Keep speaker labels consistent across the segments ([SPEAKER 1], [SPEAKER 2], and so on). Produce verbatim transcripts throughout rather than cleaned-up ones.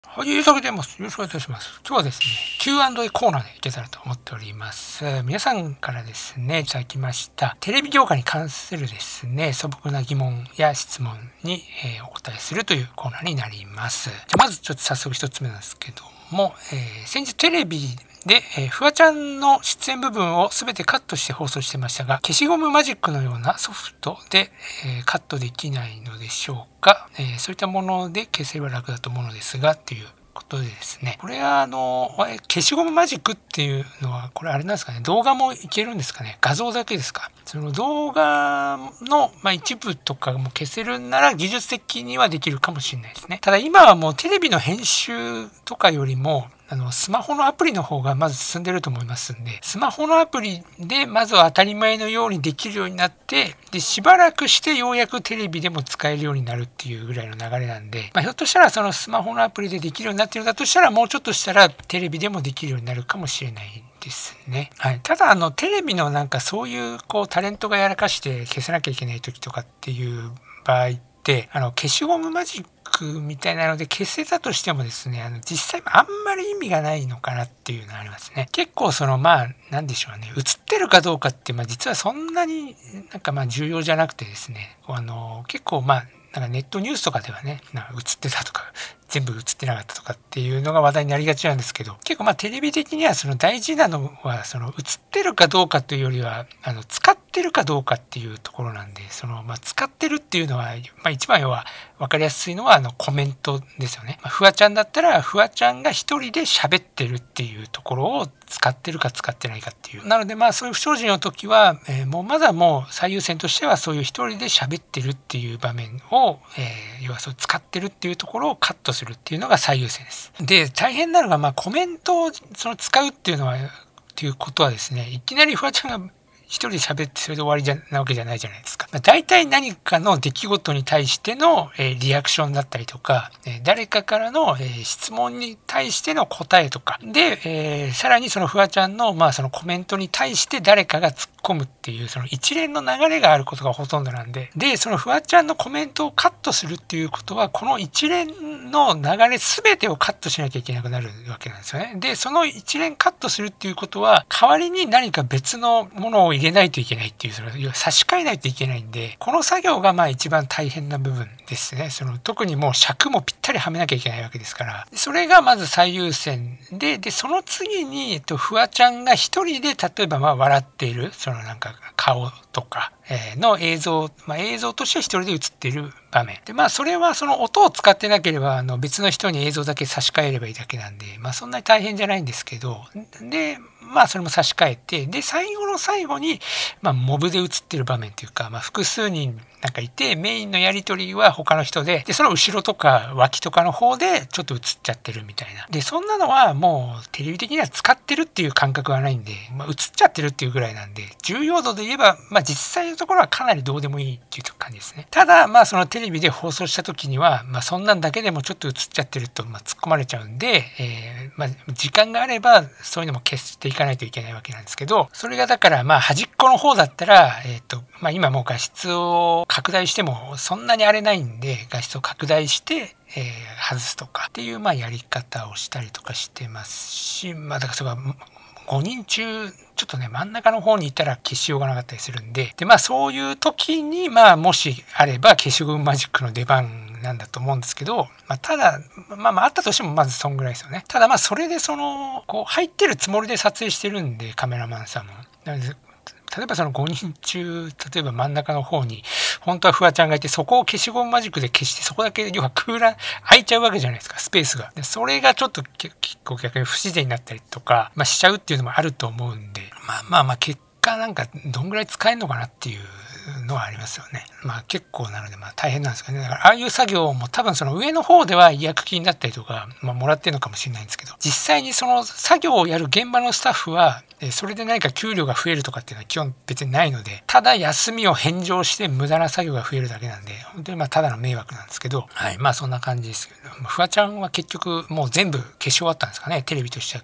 [SPEAKER 1] はい、というわけでます。よろしくお願いいたします。今日はですね、キューアンドエー コーナーでいけたらと思っております。皆さんからですね、いただきました、テレビ業界に関するですね、素朴な疑問や質問に、えー、お答えするというコーナーになります。じゃまずちょっと早速一つ目なんですけども、えー、先日テレビで、えー、フワちゃんの出演部分を全てカットして放送してましたが、消しゴムマジックのようなソフトで、えー、カットできないのでしょうか、えー、そういったもので消せれば楽だと思うのですが、ということでですね。これはあの、消しゴムマジックっていうのは、これあれなんですかね、動画もいけるんですかね、画像だけですか。その動画の、まあ、一部とかも消せるなら技術的にはできるかもしれないですね。ただ今はもうテレビの編集とかよりも、あのスマホのアプリの方がまず進んでると思いますんで、スマホのアプリでまずは当たり前のようにできるようになって、でしばらくしてようやくテレビでも使えるようになるっていうぐらいの流れなんで、まあ、ひょっとしたらそのスマホのアプリでできるようになってるんだとしたら、もうちょっとしたらテレビでもできるようになるかもしれないですね。はい、ただあのテレビのなんかそういうこうタレントがやらかして消さなきゃいけない時とかっていう場合って、あの消しゴムマジックみたいなので消せたとしてもですね、あの実際あんまり意味がないのかなっていうのがありますね。結構そのまあなんでしょうね、映ってるかどうかってまあ実はそんなになんかまあ重要じゃなくてですね、あの結構まあなんかネットニュースとかではね、なんか映ってたとか全部映ってなかったとかっていうのが話題になりがちなんですけど、結構まあテレビ的にはその大事なのはその映ってるかどうかというよりはあの使ってるかどうかっていうところなんで、そのまあ使ってるっていうのは、まあ、一番要は分かりやすいのはあのコメントですよね。まあ、フワちゃんだったらフワちゃんが一人で喋ってるっていうところを使ってるか使ってないかっていう。なのでまあそういう不祥事の時は、えー、もうまだもう最優先としてはそういう一人で喋ってるっていう場面を、えー、要はそう使ってるっていうところをカットするっていうのが最優先です。で大変なのがまあコメントをその使うっていうのはっていうことはですね、いきなりフワちゃんが一人で喋ってそれで終わりじゃなわけじゃないじゃないですか。大体何かの出来事に対しての、えー、リアクションだったりとか、えー、誰かからの、えー、質問に対しての答えとかで、えー、さらにそのフワちゃんの、まあ、そのコメントに対して誰かが突っ込むっていうその一連の流れがあることがほとんどなんで、でそのフワちゃんのコメントをカットするっていうことは、この一連の流れ全てをカットしなきゃいけなくなるわけなんですよね。でその一連カットするっていうことは、代わりに何か別のものを入れないといけないっていう、その差し替えないといけないんで、この作業がまあ一番大変な部分ですね。その特にもう尺もぴったりはめなきゃいけないわけですから、それがまず最優先で、でその次に、えっと、フワちゃんが一人で例えばまあ笑っているそのなんか顔とかの映像、まあ、映像として一人で映っている場面で、まあそれはその音を使ってなければあの別の人に映像だけ差し替えればいいだけなんで、まあそんなに大変じゃないんですけど、でまあそれも差し替えて、で最後の最後にまあモブで映ってる場面というか、まあ複数人なんかいて、メインのやり取りは他の人で、でその後ろとか脇とかの方でちょっと映っちゃってるみたいな。でそんなのはもうテレビ的には使ってるっていう感覚はないんで、まあ、映っちゃってるっていうぐらいなんで、重要度で言えばまあ実際のところはかなりどうでもいいっていう感じですね。ただまあそのテレビで放送した時には、まあそんなんだけでもちょっと映っちゃってるとまあ突っ込まれちゃうんで、えー、まあ時間があればそういうのも消していかないといけないわけなんですけど、それがだからまあ端っこの方だったら、えっとまあ今もう画質を拡大してもそんなに荒れないんで、画質を拡大して、えー、外すとかっていうまあやり方をしたりとかしてますし、まあだからそれがごにん中ちょっとね真ん中の方にいたら消しようがなかったりするんで、でまあそういう時にまあもしあれば消しゴムマジックの出番なんだと思うんですけど、まあ、ただまあまああったとしてもまずそんぐらいですよね。ただまあそれでそのこう入ってるつもりで撮影してるんで、カメラマンさんも。なので例えばそのごにん中、例えば真ん中の方に本当はフワちゃんがいて、そこを消しゴムマジックで消して、そこだけ要は空欄空いちゃうわけじゃないですか、スペースが。でそれがちょっと結構逆に不自然になったりとか、まあ、しちゃうっていうのもあると思うんで、まあまあまあ結果なんかどんぐらい使えるのかなっていうのはありますよね。まあ結構なのでまあ大変なんですかね。だからああいう作業も多分その上の方では違約金だったりとか、まあ、もらってるのかもしれないんですけど、実際にその作業をやる現場のスタッフはそれで何か給料が増えるとかっていうのは基本別にないので、ただ休みを返上して無駄な作業が増えるだけなんで、本当にまあただの迷惑なんですけど、はい、まあそんな感じですけど、フワちゃんは結局もう全部消し終わったんですかね、テレビとしては。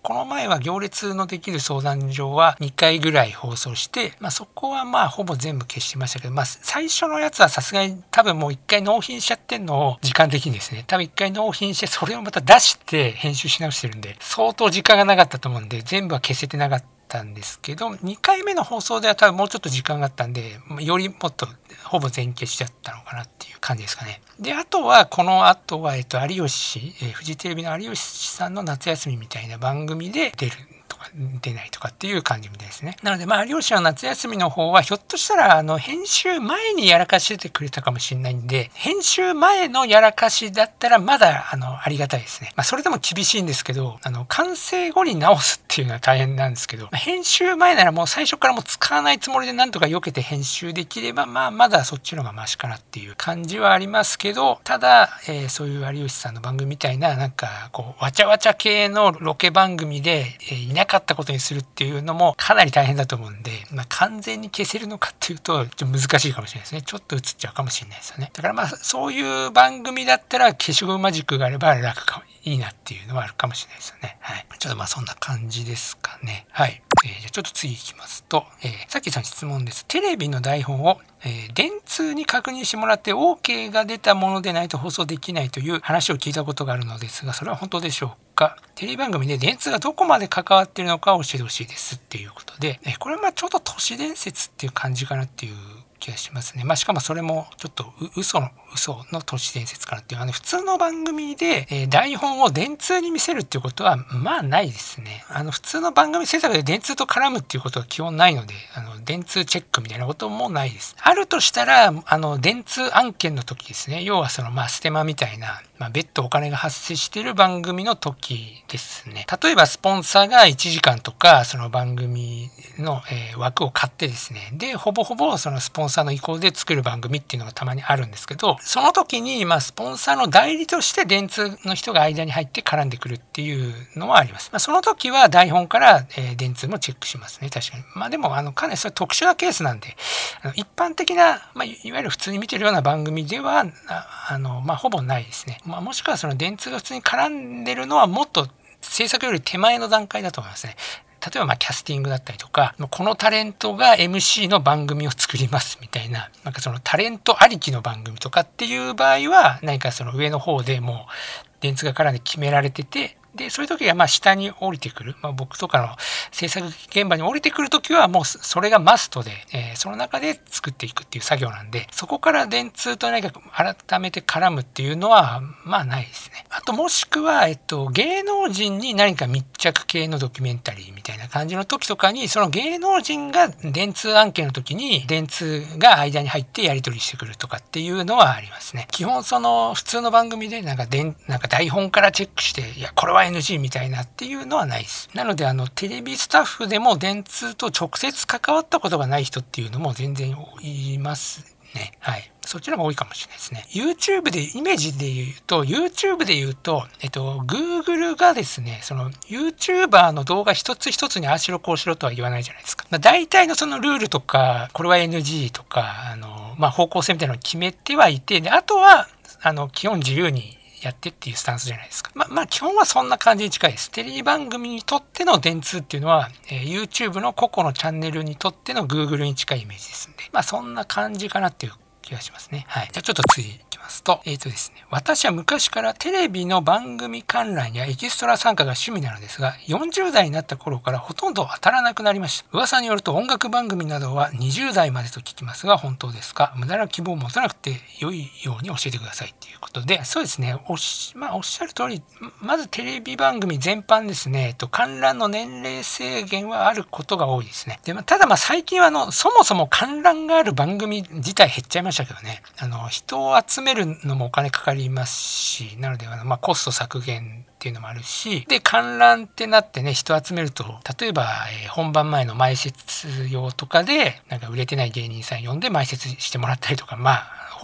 [SPEAKER 1] この前は行列のできる相談所はにかいぐらい放送して、まあ、そこはまあほぼ全部消してましたけど、まあ、最初のやつはさすがに多分もういっかい納品しちゃってんのを時間的にですね、多分いっかい納品してそれをまた出して編集し直してるんで、相当時間がなかったと思うんで、全部は消せてなかったんですけど、にかいめの放送では多分もうちょっと時間があったんで、よりもっとほぼ全消しちゃったのかなっていう感じですかね。で、あとはこの後は、えっと、有吉、えー、フジテレビの有吉さんの夏休みみたいな番組で出るとか出ないとかっていう感じみたいですね。なのでまあ有吉の夏休みの方はひょっとしたらあの編集前にやらかしててくれたかもしれないんで、編集前のやらかしだったらまだあのありがたいですね。まあそれでも厳しいんですけど、あの完成後に直すっていうのは大変なんですけど、まあ、編集前ならもう最初からもう使わないつもりでなんとか避けて編集できればまあまだそっちの方がマシかなっていう感じはありますけど、ただ、えー、そういう有吉さんの番組みたいななんかこうわちゃわちゃ系のロケ番組で、えー、いなかったことにするっていうのもかなり大変だと思うんで、まあ、完全に消せるのかっていうとちょっと難しいかもしれないですね。ちょっと映っちゃうかもしれないですよね。だからまあそういう番組だったら消しゴムマジックがあれば楽かもいいなっていうのはあるかもしれないですよね。はい。ちょっとまあそんな感じですかね。はい。えー、じゃあちょっと次いきますと、えー、さっきさん質問です。テレビの台本を、えー、電通に確認してもらって OK が出たものでないと放送できないという話を聞いたことがあるのですが、それは本当でしょうか？テレビ番組で電通がどこまで関わっているのかを教えてほしいですっていうことで、えー、これはまあちょっと都市伝説っていう感じかなっていう気がしますね。まあしかもそれもちょっと嘘の嘘の都市伝説かなっていう、あの普通の番組で、えー、台本を電通に見せるっていうことはまあないですね。あの普通の番組制作で電通と絡むっていうことは基本ないので、あの電通チェックみたいなこともないです。あるとしたらあの電通案件の時ですね。要はそのまあステマみたいな、まあ、別途お金が発生している番組の時ですね。例えばスポンサーがいちじかんとかその番組の、えー、枠を買ってですね、でほぼほぼそのスポンサーの意向で作る番組っていうのがたまにあるんですけど、その時にまあスポンサーの代理として電通の人が間に入って絡んでくるっていうのはあります。まあ、その時は台本から、えー、電通もチェックしますね。確かに。まあでもあのかなりそれ特殊なケースなんで、あの一般的な、まあ、いわゆる普通に見てるような番組ではああの、まあ、ほぼないですね。まあ、もしくはその電通が普通に絡んでるのはもっと制作より手前の段階だと思いますね。例えばまあキャスティングだったりとか、このタレントが エムシー の番組を作りますみたいな、なんかそのタレントありきの番組とかっていう場合は、何かその上の方でもう電通が絡んで決められてて、でそういう時はまあ下に降りてくる、まあ、僕とかの制作現場に降りてくる時はもうそれがマストで、えー、その中で作っていくっていう作業なんで、そこから電通と何か改めて絡むっていうのはまあないですね。あともしくは、えっと、芸能人に何か密着系のドキュメンタリーみたいな感じの時とかに、その芸能人が電通案件の時に電通が間に入ってやり取りしてくるとかっていうのはありますね。基本その普通の番組でなんかでんなんか台本からチェックして、いやこれはエヌジー みたいなっていうのはないです。なのであのテレビスタッフでも電通と直接関わったことがない人っていうのも全然いますね。はい。そっちの方が多いかもしれないですね。YouTube でイメージで言うと YouTube で言うと、えっと Google がですね、その YouTuber の動画一つ一つにああしろこうしろとは言わないじゃないですか。まあ、大体のそのルールとかこれは エヌジー とかあのまあ方向性みたいなのを決めてはいて、であとはあの基本自由にやってっていうスタンスじゃないですか。まあ、まあ基本はそんな感じに近いです。テレビ番組にとっての電通っていうのは、えー、YouTube の個々のチャンネルにとっての Google に近いイメージですんで、まあそんな感じかなっていう気がしますね。はい。じゃあちょっと次いきますと、えーとですね、私は昔からテレビの番組観覧やエキストラ参加が趣味なのですが、よんじゅう代になった頃からほとんど当たらなくなりました。噂によると音楽番組などはにじゅう代までと聞きますが、本当ですか？無駄な希望を持たなくて良いように教えてくださいっていうことで、そうですね、おし、まあ、おっしゃる通り、まずテレビ番組全般ですね、えっと、観覧の年齢制限はあることが多いですね。で、まあ、ただまあ最近はあの、そもそも観覧がある番組自体減っちゃいましたけどね、あの人を集めるのもお金かかりますし、なのであの、まあ、コスト削減っていうのもあるし、で観覧ってなってね、人集めると、例えば、えー、本番前の前説用とかでなんか売れてない芸人さん呼んで前説してもらったりとか、まあ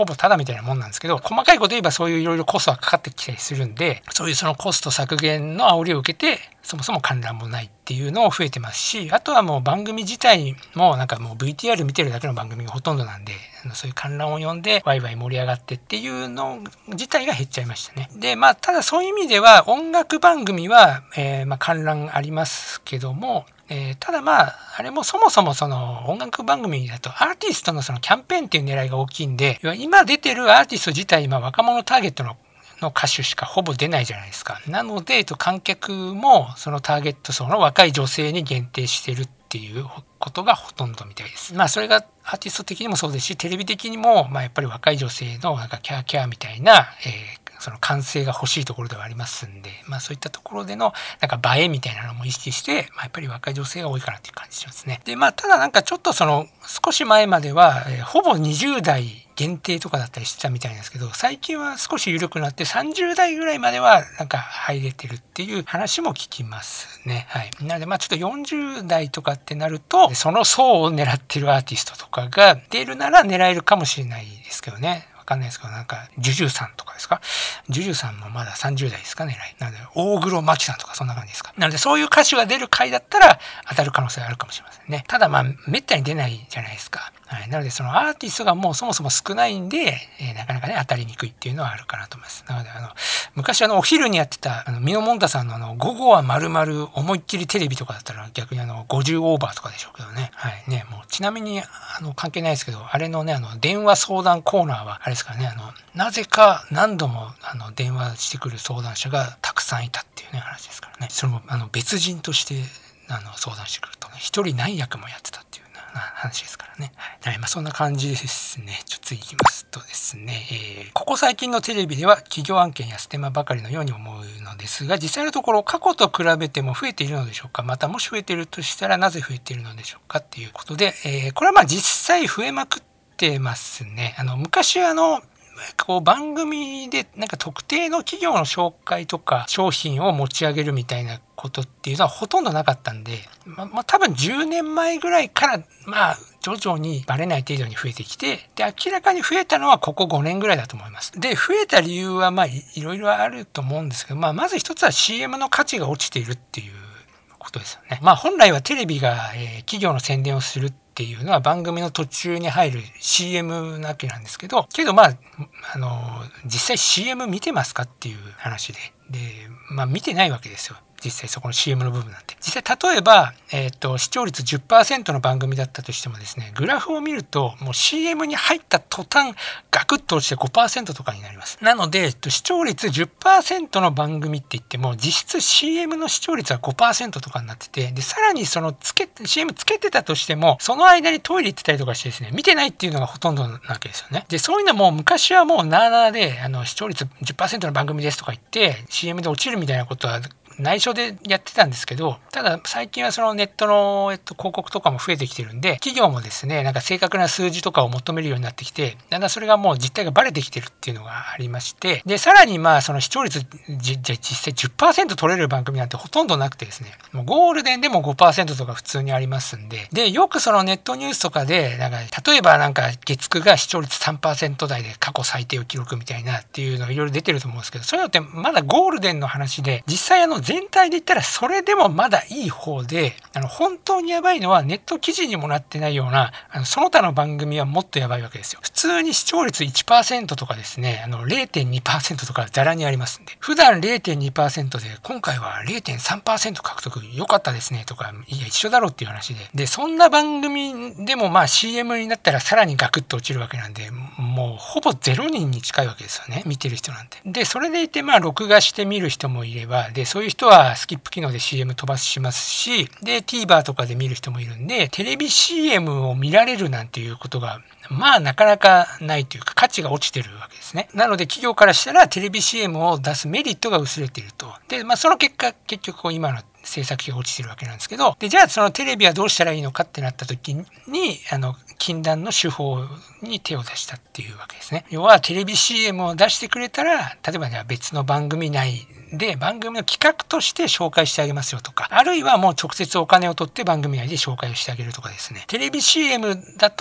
[SPEAKER 1] ほぼタダみたいなもんなんですけど、細かいこと言えばそういういろいろコストがかかってきたりするんで、そういうそのコスト削減の煽りを受けて、そもそも観覧もないっていうのを増えてますし、あとはもう番組自体もなんかもう ブイティーアール 見てるだけの番組がほとんどなんで、そういう観覧を呼んでワイワイ盛り上がってっていうの自体が減っちゃいましたね。で、まあただそういう意味では音楽番組は、えー、まあ観覧ありますけども、えー、ただまああれもそもそもその音楽番組だとアーティストのそのキャンペーンっていう狙いが大きいんで、今出てるアーティスト自体今若者ターゲットのの歌手しかほぼ出ないじゃないですか。なので観客もそのターゲット層の若い女性に限定してるっていうことがほとんどみたいです。まあそれがアーティスト的にもそうですし、テレビ的にもまあやっぱり若い女性のなんかキャーキャーみたいな、えーその歓声が欲しいところではありますんで、まあそういったところでのなんか映えみたいなのも意識して、まあ、やっぱり若い女性が多いかなっていう感じしますね。で、まあただなんかちょっとその少し前までは、えー、ほぼにじゅう代限定とかだったりしてたみたいなんですけど、最近は少し緩くなってさんじゅう代ぐらいまではなんか入れてるっていう話も聞きますね。はい。なのでまあちょっとよんじゅう代とかってなると、その層を狙ってるアーティストとかが出るなら狙えるかもしれないですけどね。わかんないですけど、なんか、ジュジュさんとかですか？ジュジュさんもまださんじゅう代ですかね。なので、大黒摩季さんとかそんな感じですか。なので、そういう歌手が出る回だったら当たる可能性があるかもしれませんね。ただまあ、めったに出ないじゃないですか。はい。なので、そのアーティストがもうそもそも少ないんで、えー、なかなかね、当たりにくいっていうのはあるかなと思います。なので、あの、昔あの、お昼にやってた、あの、ミノモンタさんのあの、午後は丸々思いっきりテレビとかだったら逆にあの、ごじゅうオーバーとかでしょうけどね。はい。ね、もう、ちなみに、あの、関係ないですけど、あれのね、あの、電話相談コーナーは、あれですからね、あの、なぜか何度もあの電話してくる相談者がたくさんいたっていうね話ですからね。それもあの別人としてあの相談してくるとね、一人何役もやってたっていう話ですからね。はい、まあそんな感じですね。ちょっと次行きますとですね、えー、ここ最近のテレビでは企業案件やステマばかりのように思うのですが、実際のところ過去と比べても増えているのでしょうか。またもし増えているとしたらなぜ増えているのでしょうかっていうことで、えー、これはまあ実際増えまくってますね。あの昔あのこう番組でなんか特定の企業の紹介とか商品を持ち上げるみたいなことっていうのはほとんどなかったんで、ままあ、多分じゅうねんまえぐらいからまあ徐々にバレない程度に増えてきて、で明らかに増えたのはここごねんぐらいだと思います。で増えた理由はまあいろいろあると思うんですけど、まあ、まず一つは シーエム の価値が落ちているっていうことですよね。まあ本来はテレビが、えー、企業の宣伝をするっていうのは番組の途中に入る シーエム なわけなんですけど、けどまああの実際 シーエム 見てますかっていう話で、でまあ見てないわけですよ。実際そこの シーエム の部分なんて。実際例えば、えーと、視聴率 じゅっパーセント の番組だったとしてもですね、グラフを見るともう シーエム に入った途端ガクッと落ちて ごパーセント とかになります。なので視聴率 じゅっパーセント の番組って言っても実質 シーエム の視聴率は ごパーセント とかになってて、でさらにそのつけ シーエム つけてたとしてもその間にトイレ行ってたりとかしてですね、見てないっていうのがほとんどなわけですよね。でそういうのも昔はもうなあなあであの視聴率 じゅっパーセント の番組ですとか言って シーエム で落ちるみたいなことは内緒でやってたんですけど、ただ最近はそのネットの、えっと、広告とかも増えてきてるんで、企業もですねなんか正確な数字とかを求めるようになってきて、だんだんそれがもう実態がバレてきてるっていうのがありまして、でさらにまあその視聴率じじゃ実際 じゅっパーセント 取れる番組なんてほとんどなくてですね、もうゴールデンでも ごパーセント とか普通にありますんで、でよくそのネットニュースとかでなんか例えばなんか月くが視聴率 さんパーセント 台で過去最低を記録みたいなっていうのがいろいろ出てると思うんですけど、そういうのってまだゴールデンの話で、実際あの全体で言ったらそれでもまだいい方で、あの本当にやばいのはネット記事にもなってないようなあのその他の番組はもっとやばいわけですよ。普通に視聴率 いちパーセント とかですね、あの れいてんにパーセント とかザラにありますんで、普段 れいてんにパーセント で今回は れいてんさんパーセント 獲得良かったですねとか、いや一緒だろっていう話で、でそんな番組でもまあ シーエム になったらさらにガクッと落ちるわけなんで、もうほぼゼロにんに近いわけですよね、見てる人なんて。でそれでいてまあ録画して見る人もいれば、でそういう人はスキップ機能で シーエム 飛ばしますし、で TVer とかで見る人もいるんで、テレビ シーエム を見られるなんていうことがまあなかなかないというか、価値が落ちてるわけですね。なので企業からしたらテレビ シーエム を出すメリットが薄れていると。でまあその結果結局今の制作費が落ちてるわけなんですけど、でじゃあそのテレビはどうしたらいいのかってなった時にあの禁断の手法に手を出したっていうわけですね。要はテレビ シーエム を出してくれたら、例えばじゃあ別の番組内で番組の企画として紹介してあげますよとか、あるいはもう直接お金を取って番組内で紹介をしてあげるとかですね。テレビ シーエム だと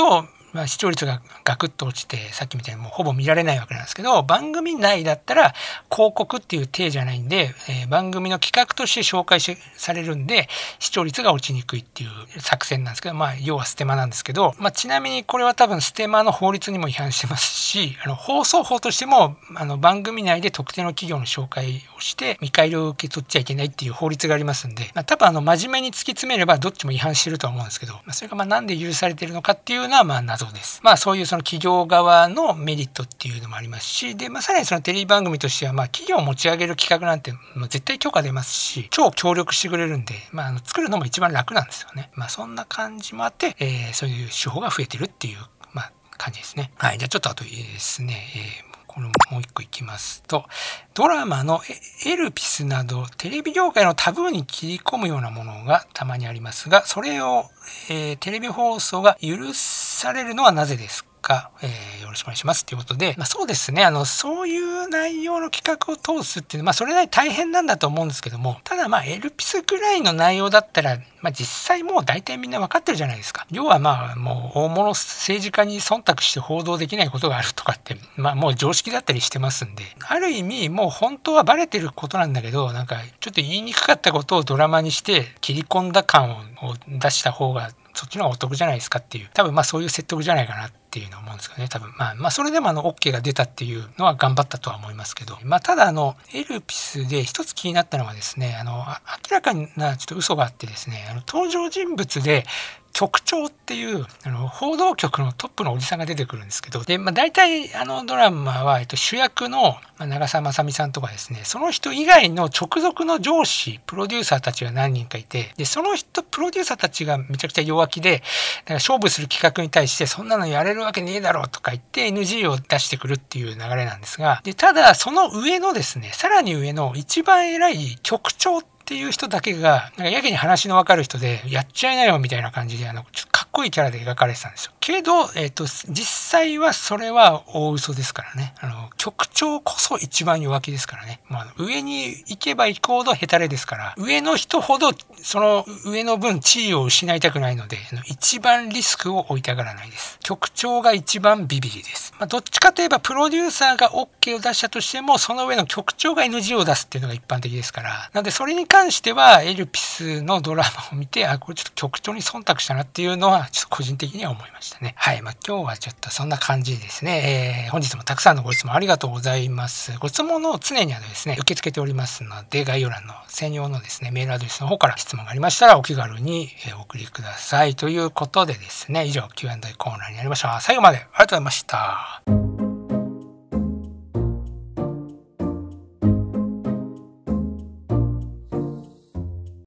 [SPEAKER 1] まあ、視聴率がガクッと落ちて、さっきみたいにもうほぼ見られないわけなんですけど、番組内だったら広告っていう体じゃないんで、えー、番組の企画として紹介しされるんで、視聴率が落ちにくいっていう作戦なんですけど、まあ、要はステマなんですけど、まあ、ちなみにこれは多分ステマの法律にも違反してますし、あの放送法としてもあの番組内で特定の企業の紹介をして見返りを受け取っちゃいけないっていう法律がありますんで、まあ、多分あの真面目に突き詰めればどっちも違反してるとは思うんですけど、まあ、それがまあなんで許されてるのかっていうのはまあ謎です。まあそういうその企業側のメリットっていうのもありますし、で、まあ、さらにそのテレビ番組としてはまあ企業を持ち上げる企画なんてもう絶対許可出ますし、超協力してくれるんで、まあ、あの作るのも一番楽なんですよね。まあそんな感じもあって、えー、そういう手法が増えてるっていう、まあ、感じですね。はい、じゃあちょっとあとですね、えーこれもう一個いきますと、ドラマのエルピスなどテレビ業界のタブーに切り込むようなものがたまにありますが、それを、えー、テレビ放送が許されるのはなぜですか？か、えー、よろしくお願いしますということで、まあ、そうですね、あのそういう内容の企画を通すっていうのは、まあ、それなりに大変なんだと思うんですけども、ただまあエルピスぐらいの内容だったら、まあ、実際もう大体みんな分かってるじゃないですか。要はまあもう大物政治家に忖度して報道できないことがあるとかって、まあもう常識だったりしてますんで、ある意味もう本当はバレてることなんだけど、なんかちょっと言いにくかったことをドラマにして切り込んだ感を出した方がそっちの方がお得じゃないですかっていう、多分まあそういう説得じゃないかなっていうのは思うんですけどね。多分まあまあそれでもあの OK が出たっていうのは頑張ったとは思いますけど、まあただあのエルピスで一つ気になったのはですね、あの明らかなちょっと嘘があってですね、あの登場人物で局長っていうあの報道局のトップのおじさんが出てくるんですけど、で、まあ、大体あのドラマは、えっと、主役の長澤まさみさんとかですね、その人以外の直属の上司プロデューサーたちが何人かいて、でその人プロデューサーたちがめちゃくちゃ弱気で、だから勝負する企画に対してそんなのやれるわけねえだろうとか言って エヌジー を出してくるっていう流れなんですが、でただその上のですね、さらに上の一番偉い局長ってっていう人だけがなんかやけに話の分かる人でやっちゃいなよみたいな感じであのちょっとかっこいいキャラで描かれてたんですよ。けど、えーと、実際はそれは大嘘ですからね。あの局長こそ一番弱気ですからね。まあ、上に行けば行くほどヘタレですから、上の人ほどその上の分地位を失いたくないので、あの一番リスクを置いたがらないです。局長が一番ビビリです。まあ、どっちかといえばプロデューサーが OK を出したとしても、その上の局長が エヌジー を出すっていうのが一般的ですから、なのでそれに関してはエルピスのドラマを見て、あ、これちょっと局長に忖度したなっていうのはちょっと個人的には思いましたね。はい、まあ今日はちょっとそんな感じですね。えー、本日もたくさんのご質問ありがとうございます。ご質問の常にはですね、受け付けておりますので、概要欄の専用のですね、メールアドレスの方から質問がありましたらお気軽にお送りください。ということでですね、以上 キューアンドエー コーナーになりました。最後までありがとうございました。